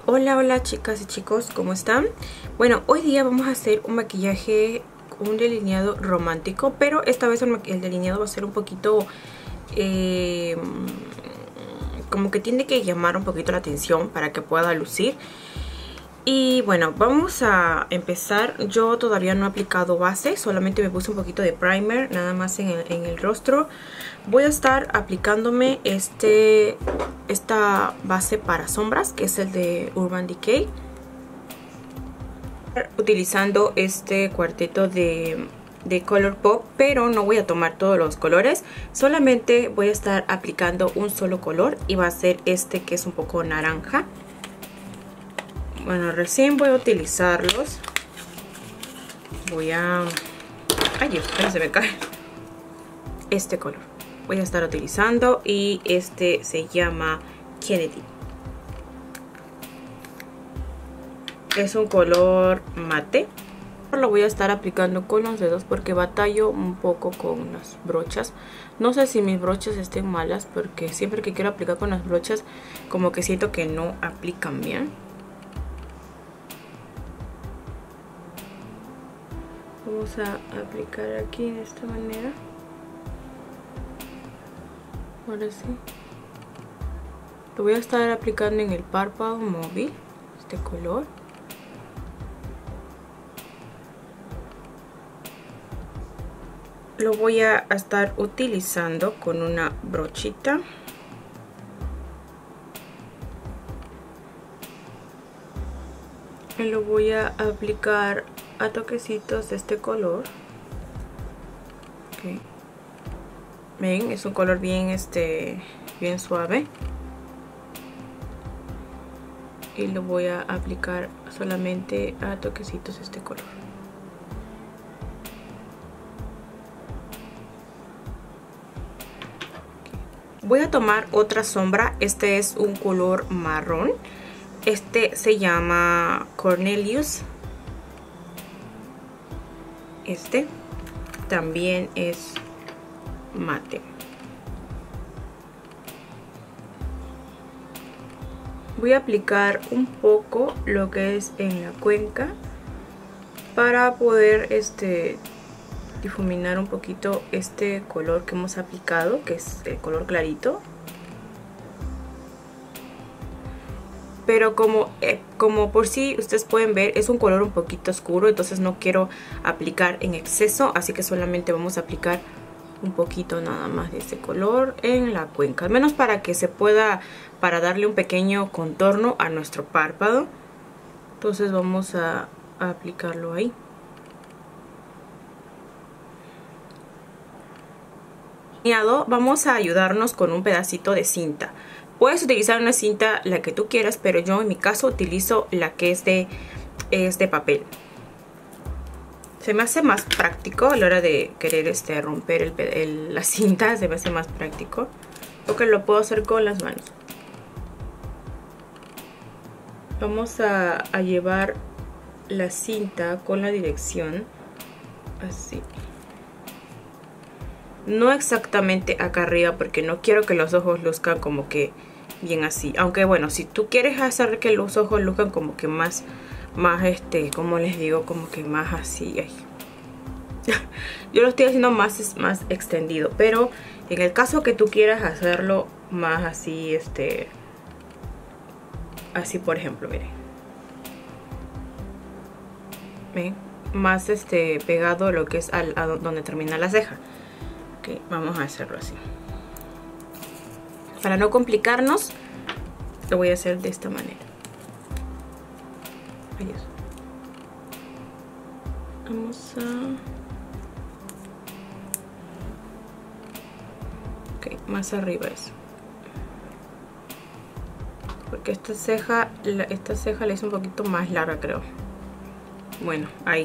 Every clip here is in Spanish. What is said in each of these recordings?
Hola, hola chicas y chicos, ¿cómo están? Bueno, hoy día vamos a hacer un maquillaje, un delineado romántico, pero esta vez el delineado va a ser un poquito, como que tiene que llamar un poquito la atención para que pueda lucir. Y bueno, vamos a empezar. Yo todavía no he aplicado base, solamente me puse un poquito de primer, nada más en el rostro. Voy a estar aplicándome esta base para sombras, que es el de Urban Decay. Utilizando este cuarteto de Colourpop, pero no voy a tomar todos los colores, solamente voy a estar aplicando un solo color y va a ser este que es un poco naranja. Bueno, recién voy a utilizarlos. Voy a... ay Dios, ahí se me cae. Este color voy a estar utilizando y este se llama Kennedy. Es un color mate. Lo voy a estar aplicando con los dedos porque batallo un poco con las brochas. No sé si mis brochas estén malas, porque siempre que quiero aplicar con las brochas como que siento que no aplican bien. Vamos a aplicar aquí de esta manera. Ahora sí. Lo voy a estar aplicando en el párpado móvil, este color. Lo voy a estar utilizando con una brochita. Y lo voy a aplicar a toquecitos de este color. Okay. Ven, es un color bien bien suave. Y lo voy a aplicar solamente a toquecitos de este color. Voy a tomar otra sombra. Este es un color marrón. Este se llama Cornelius. Este también es mate. Voy a aplicar un poco lo que es en la cuenca para poder difuminar un poquito este color que hemos aplicado, que es el color clarito. Pero como por si ustedes pueden ver, es un color un poquito oscuro, entonces no quiero aplicar en exceso, así que solamente vamos a aplicar un poquito nada más de este color en la cuenca, al menos para que se pueda, para darle un pequeño contorno a nuestro párpado. Entonces vamos a aplicarlo ahí. Vamos a ayudarnos con un pedacito de cinta. Puedes utilizar una cinta, la que tú quieras, pero yo en mi caso utilizo la que es de papel. Se me hace más práctico a la hora de querer romper la cinta, se me hace más práctico. Porque lo puedo hacer con las manos. Vamos a llevar la cinta con la dirección así. No exactamente acá arriba, porque no quiero que los ojos luzcan como que bien así. Aunque bueno, si tú quieres hacer que los ojos luzcan como que más como les digo, como que más así. Ay. Yo lo estoy haciendo más extendido, pero en el caso que tú quieras hacerlo más así, así por ejemplo, miren. ¿Ven? Más pegado a lo que es a donde termina la ceja. Ok, vamos a hacerlo así. Para no complicarnos, lo voy a hacer de esta manera. Adiós. Vamos a... ok, más arriba eso. Porque esta ceja la hice un poquito más larga, creo. Bueno, ahí.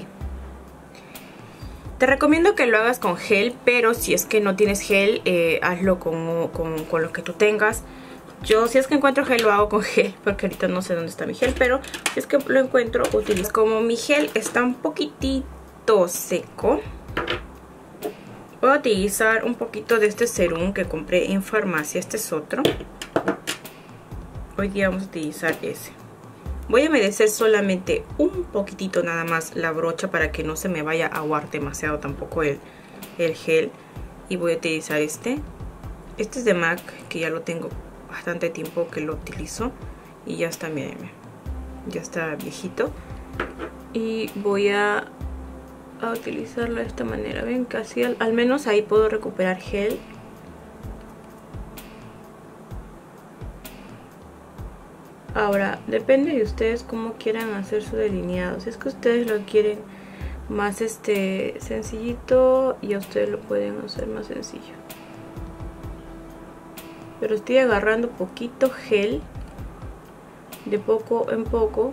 Te recomiendo que lo hagas con gel, pero si es que no tienes gel, hazlo con lo que tú tengas. Yo si es que encuentro gel lo hago con gel, porque ahorita no sé dónde está mi gel, pero si es que lo encuentro, utilizo. Como mi gel está un poquitito seco, voy a utilizar un poquito de este serum que compré en farmacia. Este es otro. Hoy día vamos a utilizar ese. Voy a humedecer solamente un poquitito nada más la brocha para que no se me vaya a aguar demasiado tampoco el gel. Y voy a utilizar este. Este es de MAC, que ya lo tengo bastante tiempo que lo utilizo. Y ya está, mírenme. Ya está viejito. Y voy a utilizarlo de esta manera. Ven, casi al menos ahí puedo recuperar gel. Ahora, depende de ustedes cómo quieran hacer su delineado. Si es que ustedes lo quieren más sencillito, y a ustedes lo pueden hacer más sencillo. Pero estoy agarrando poquito gel, de poco en poco.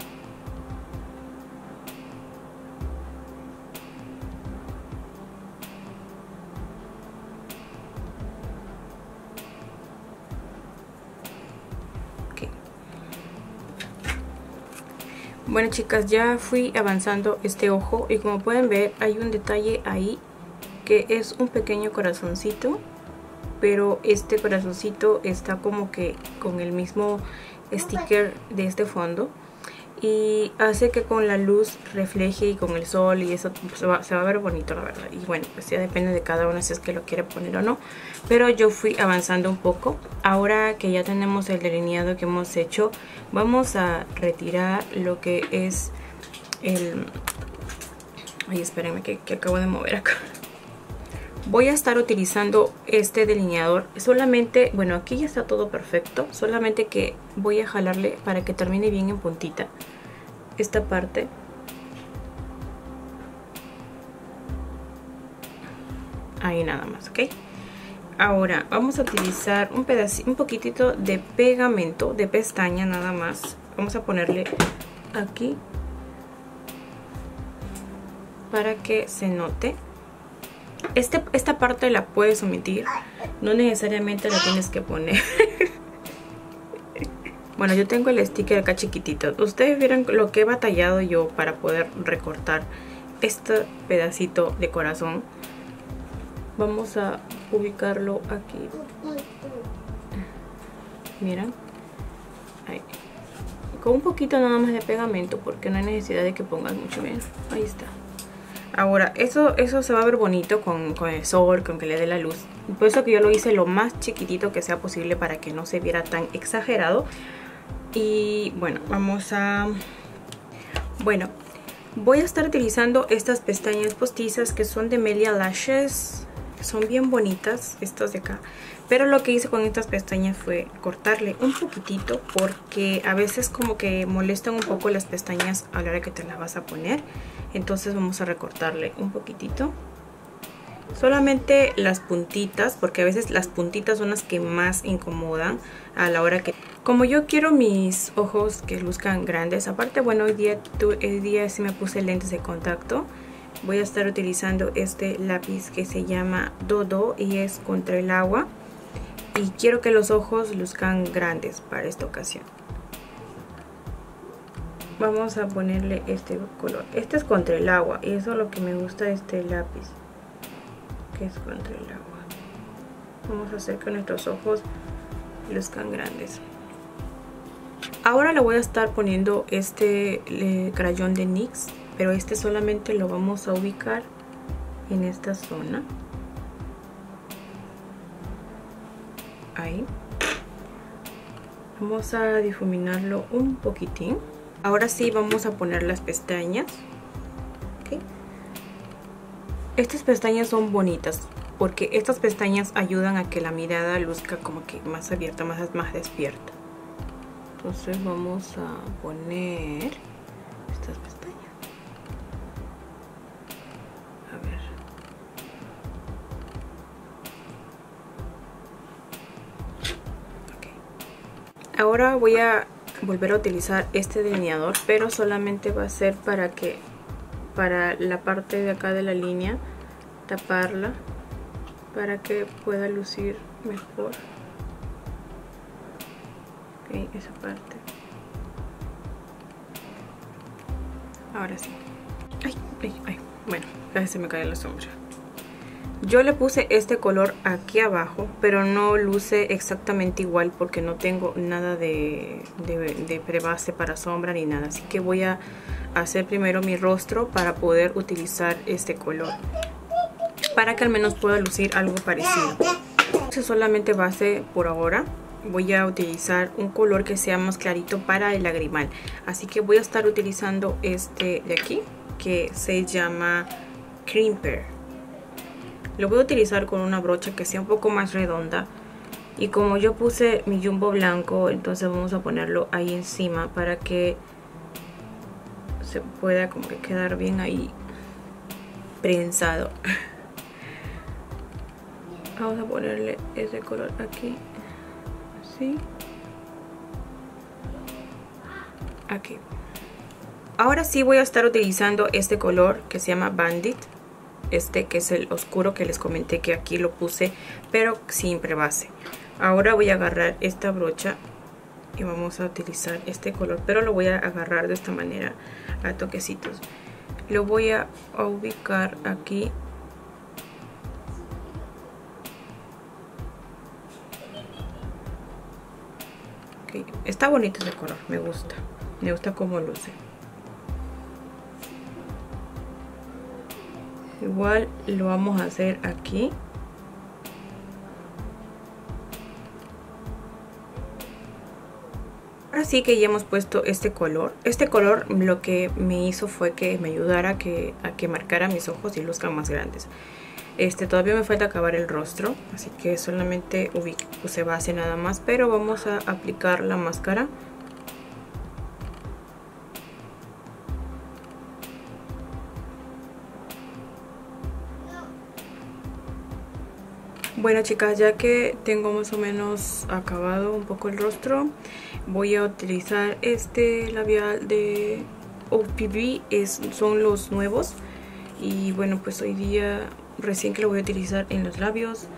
Bueno, chicas, ya fui avanzando este ojo y como pueden ver hay un detalle ahí que es un pequeño corazoncito, pero este corazoncito está como que con el mismo sticker de este fondo y hace que con la luz refleje, y con el sol y eso se va a ver bonito, la verdad. Y bueno, pues ya depende de cada uno si es que lo quiere poner o no, pero yo fui avanzando un poco. Ahora que ya tenemos el delineado que hemos hecho, vamos a retirar lo que es el... Ay, espérenme que acabo de mover acá. Voy a estar utilizando este delineador solamente, bueno, aquí ya está todo perfecto, solamente que voy a jalarle para que termine bien en puntita esta parte. Ahí nada más, ¿ok? Ahora vamos a utilizar un pedacito, un poquitito de pegamento de pestaña nada más. Vamos a ponerle aquí para que se note. Esta parte la puedes omitir, no necesariamente la tienes que poner. Bueno, yo tengo el sticker acá chiquitito. Ustedes vieron lo que he batallado yo para poder recortar este pedacito de corazón. Vamos a ubicarlo aquí. Miren, ahí. Con un poquito nada más de pegamento, porque no hay necesidad de que pongas mucho. Bien, ahí está. Ahora, eso se va a ver bonito con el sol, con que le dé la luz. Por eso que yo lo hice lo más chiquitito que sea posible para que no se viera tan exagerado. Y bueno, vamos a... Bueno, voy a estar utilizando estas pestañas postizas que son de Melia Lashes. Son bien bonitas estas de acá. Pero lo que hice con estas pestañas fue cortarle un poquitito, porque a veces como que molestan un poco las pestañas a la hora que te las vas a poner. Entonces vamos a recortarle un poquitito. Solamente las puntitas, porque a veces las puntitas son las que más incomodan a la hora que... Como yo quiero mis ojos que luzcan grandes, aparte, bueno, hoy día sí me puse lentes de contacto. Voy a estar utilizando este lápiz que se llama Dodo y es contra el agua. Y quiero que los ojos luzcan grandes para esta ocasión. Vamos a ponerle este color. Este es contra el agua y eso es lo que me gusta de este lápiz, que es contra el agua. Vamos a hacer que nuestros ojos luzcan grandes. Ahora le voy a estar poniendo este crayón de NYX, pero este solamente lo vamos a ubicar en esta zona. Ahí. Vamos a difuminarlo un poquitín. Ahora sí vamos a poner las pestañas. ¿Okay? Estas pestañas son bonitas porque estas pestañas ayudan a que la mirada luzca como que más abierta, más despierta. Entonces vamos a poner estas pestañas. A ver. Okay. Ahora voy a volver a utilizar este delineador, pero solamente va a ser para la parte de acá de la línea, taparla para que pueda lucir mejor. Ok, esa parte. Ahora sí. Ay. Bueno, casi se me cae la sombra. Yo le puse este color aquí abajo, pero no luce exactamente igual porque no tengo nada de prebase para sombra ni nada. Así que voy a hacer primero mi rostro para poder utilizar este color, para que al menos pueda lucir algo parecido. Es solamente base por ahora. Voy a utilizar un color que sea más clarito para el lagrimal. Así que voy a estar utilizando este de aquí, que se llama Crimper. Lo voy a utilizar con una brocha que sea un poco más redonda. Y como yo puse mi jumbo blanco, entonces vamos a ponerlo ahí encima para que se pueda como que quedar bien ahí prensado. Vamos a ponerle ese color aquí. Así. Aquí. Ahora sí voy a estar utilizando este color que se llama Bandit. Este que es el oscuro que les comenté que aquí lo puse, pero sin prebase. Ahora voy a agarrar esta brocha y vamos a utilizar este color, pero lo voy a agarrar de esta manera a toquecitos. Lo voy a ubicar aquí. Okay. Está bonito ese color, me gusta cómo luce. Igual lo vamos a hacer aquí. Ahora sí que ya hemos puesto este color. Este color lo que me hizo fue que me ayudara a que marcara mis ojos y luzcan más grandes. Todavía me falta acabar el rostro, así que solamente puse base nada más, pero vamos a aplicar la máscara. Bueno chicas, ya que tengo más o menos acabado un poco el rostro, voy a utilizar este labial de OPB, son los nuevos. Y bueno, pues hoy día recién que lo voy a utilizar en los labios.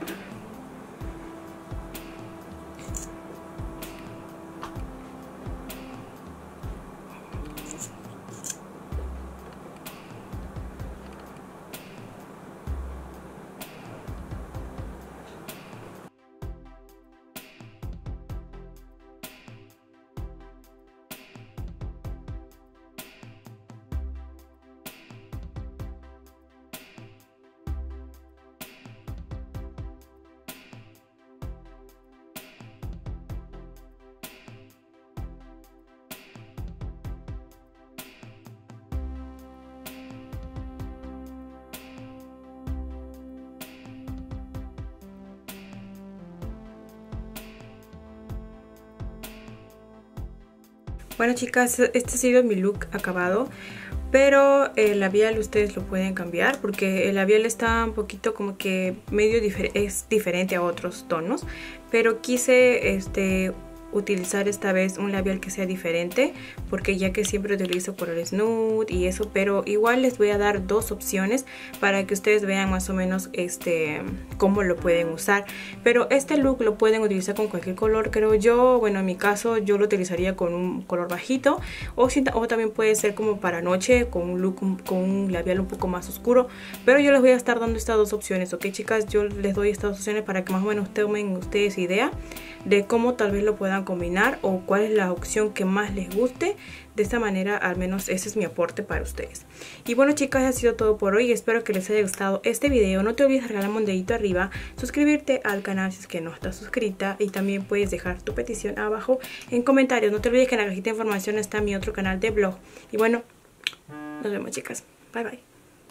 Bueno chicas, este ha sido mi look acabado, pero el labial ustedes lo pueden cambiar porque el labial está un poquito como que medio es diferente a otros tonos, pero quise utilizar esta vez un labial que sea diferente, porque ya que siempre utilizo colores nude y eso, pero igual les voy a dar dos opciones para que ustedes vean más o menos cómo lo pueden usar. Pero este look lo pueden utilizar con cualquier color, creo yo. Bueno, en mi caso yo lo utilizaría con un color bajito, o también puede ser como para noche con un look con un labial un poco más oscuro, pero yo les voy a estar dando estas dos opciones, ok chicas. Yo les doy estas dos opciones para que más o menos tomen ustedes idea de cómo tal vez lo puedan combinar o cuál es la opción que más les guste. De esta manera al menos ese es mi aporte para ustedes. Y bueno chicas, ha sido todo por hoy. Espero que les haya gustado este video. No te olvides de regalarme un dedito arriba, suscribirte al canal si es que no estás suscrita, y también puedes dejar tu petición abajo en comentarios. No te olvides que en la cajita de información está mi otro canal de blog. Y bueno, nos vemos chicas, bye bye.